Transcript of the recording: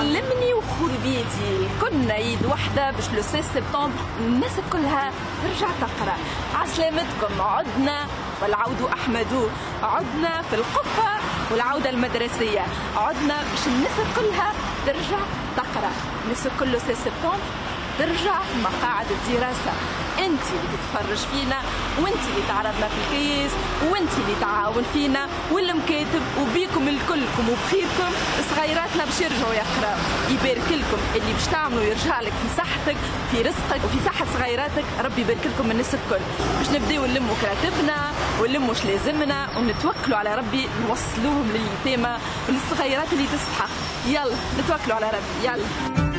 علمني وخربيتي كنا يد واحدة باش لو 16 سبتمبر الناس كلها ترجع تقرا. عسلامتكم عدنا والعود أحمد، عدنا في القبة والعودة المدرسية، عدنا باش الناس كلها ترجع تقرا. الناس كل 16 سبتمبر ترجع مقاعد الدراسة. انت اللي تتفرج فينا، وانت اللي تعرضنا في الكيس، وانت اللي تعاون فينا والمكاتب، وبيكم الكلكم وبخيركم صغيراتنا باش يرجعوا يقراو. يبارك لكم اللي باش تعملوا يرجع لك في صحتك، في رزقك، وفي صحة صغيراتك. ربي يبارك لكم الناس الكل. باش نبداو نلموا كراتبنا ونلموا واش لازمنا ونتوكلوا على ربي نوصلوهم لليتامى وللصغيرات اللي تستحق. يلا نتوكلوا على ربي. يلا.